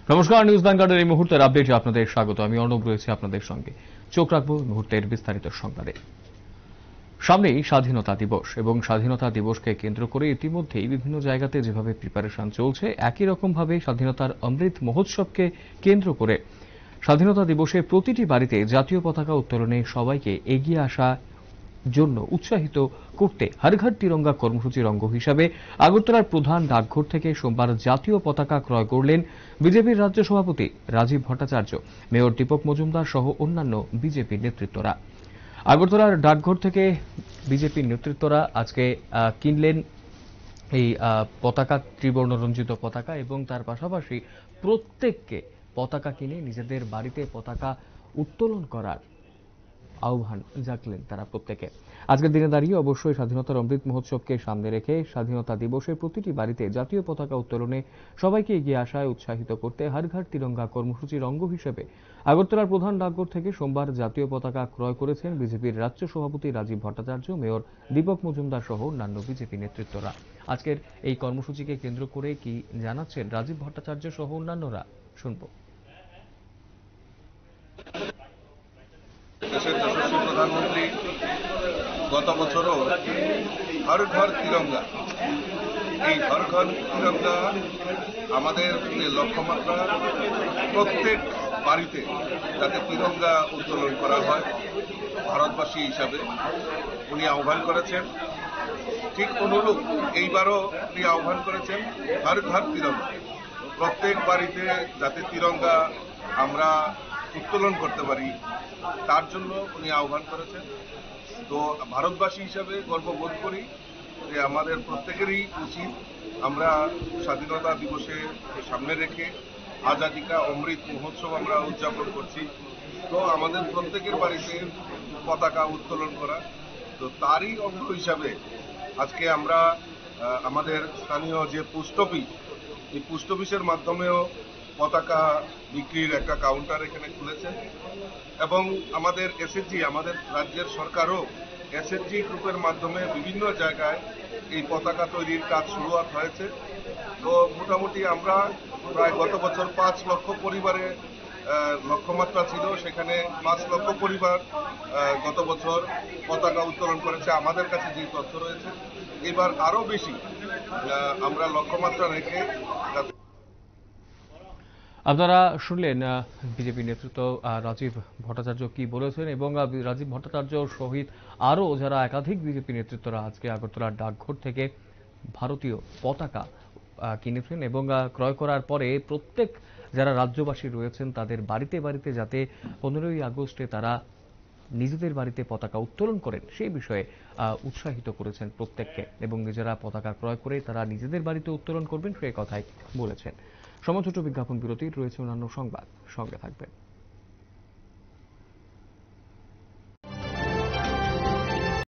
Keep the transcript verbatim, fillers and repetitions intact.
নমস্কার, নিউজ ভ্যানগার্ডের এই মুহূর্তের আপডেটে আপনাদের স্বাগত। আমি অর্ণব রয়েছি আপনাদের সঙ্গে। চোখ রাখবো মুহূর্তের বিস্তারিত সংবাদে। সামনেই স্বাধীনতা দিবস এবং স্বাধীনতা দিবসকে কেন্দ্র করে ইতিমধ্যেই বিভিন্ন জায়গাতে যেভাবে প্রিপারেশন চলছে, একই রকমভাবে স্বাধীনতার অমৃত মহোৎসবকে কেন্দ্র করে স্বাধীনতা দিবসে প্রতিটি বাড়িতে জাতীয় পতাকা উত্তোলনে সবাইকে এগিয়ে আসা জন্য উৎসাহিত করতে হর ঘর তিরঙ্গা কর্মসূচির অঙ্গ হিসাবে আগরতলার প্রধান ডাকঘর থেকে সোমবার জাতীয় পতাকা ক্রয় করলেন বিজেপির রাজ্য সভাপতি রাজীব ভট্টাচার্য, মেয়র দীপক মজুমদার সহ অন্যান্য বিজেপি নেতৃত্বরা। আগরতলার ডাকঘর থেকে বিজেপির নেতৃত্বরা আজকে কিনলেন এই পতাকা, ত্রিবর্ণ রঞ্জিত পতাকা, এবং তার পাশাপাশি প্রত্যেককে পতাকা কিনে নিজেদের বাড়িতে পতাকা উত্তোলন করার আহ্বান জাগলেন তারা প্রত্যেকে। আজকের দিনে দাঁড়িয়ে অবশ্যই স্বাধীনতার অমৃত মহোৎসবকে সামনে রেখে স্বাধীনতা দিবসে প্রতিটি বাড়িতে জাতীয় পতাকা উত্তোলনে সবাইকে এগিয়ে আসায় উৎসাহিত করতে হর ঘর তিরঙ্গা কর্মসূচির অঙ্গ হিসেবে আগরতলার প্রধান ডাকঘর থেকে সোমবার জাতীয় পতাকা ক্রয় করেছেন বিজেপির রাজ্য সভাপতি রাজীব ভট্টাচার্য, মেয়র দীপক মজুমদার সহ অন্যান্য বিজেপি নেতৃত্বরা। আজকের এই কর্মসূচিকে কেন্দ্র করে কি জানাচ্ছেন রাজীব ভট্টাচার্য সহ অন্যান্যরা, শুনব। দেশের যশস্বী প্রধানমন্ত্রী গত বছরও হর ঘর তিরঙ্গা, এই হর ঘর তিরঙ্গা আমাদের যে লক্ষ্যমাত্রা, প্রত্যেক বাড়িতে যাতে তিরঙ্গা উত্তোলন করা হয় ভারতবাসী হিসাবে উনি আহ্বান করেছেন। ঠিক অনুরূপ এইবারও উনি আহ্বান করেছেন হর ঘর তিরঙ্গা, প্রত্যেক বাড়িতে যাতে তিরঙ্গা আমরা উত্তোলন করতে পারি তার জন্য উনি আহ্বান করেছেন। তো ভারতবাসী হিসাবে গর্ববোধ করি যে আমাদের প্রত্যেকেরই উচিত আমরা স্বাধীনতা দিবসে সামনে রেখে আজাদি কা অমৃত মহোৎসব আমরা উদযাপন করছি, তো আমাদের প্রত্যেকের বাড়িতে পতাকা উত্তোলন করা। তো তারই অংশ হিসাবে আজকে আমরা আমাদের স্থানীয় যে পোস্ট অফিস, এই পোস্ট অফিসের মাধ্যমেও পতাকা বিক্রির একটা কাউন্টার এখানে খুলেছে, এবং আমাদের এসএসজি, আমাদের রাজ্যের সরকারও এসএসজি গ্রুপের মাধ্যমে বিভিন্ন জায়গায় এই পতাকা তৈরির কাজ শুরুয়াত হয়েছে। তো মোটামুটি আমরা প্রায় গত বছর পাঁচ লক্ষ পরিবারে লক্ষ্যমাত্রা ছিল, সেখানে পাঁচ লক্ষ পরিবার গত বছর পতাকা উত্তোলন করেছে আমাদের কাছে যে তথ্য রয়েছে। এবার আরও বেশি আমরা লক্ষ্যমাত্রা রেখে। আপনারা শুনলেন বিজেপি নেতৃত্ব রাজীব ভট্টাচার্য কি বলেছেন, এবং রাজীব ভট্টাচার্য সহিত আরও যারা একাধিক বিজেপি নেতৃত্বরা আজকে আগরতলার ডাকঘর থেকে ভারতীয় পতাকা কিনেছেন, এবং ক্রয় করার পরে প্রত্যেক যারা রাজ্যবাসী রয়েছেন তাদের বাড়িতে বাড়িতে যাতে পনেরোই আগস্টে তারা নিজেদের বাড়িতে পতাকা উত্তোলন করেন সেই বিষয়ে উৎসাহিত করেছেন প্রত্যেককে, এবং নিজেরা পতাকা ক্রয় করে তারা নিজেদের বাড়িতে উত্তোলন করবেন সেই কথাই বলেছেন। সময় ছোট বিজ্ঞাপন বিরতির রয়েছে অন্যান্য সংবাদ, সঙ্গে থাকবেন।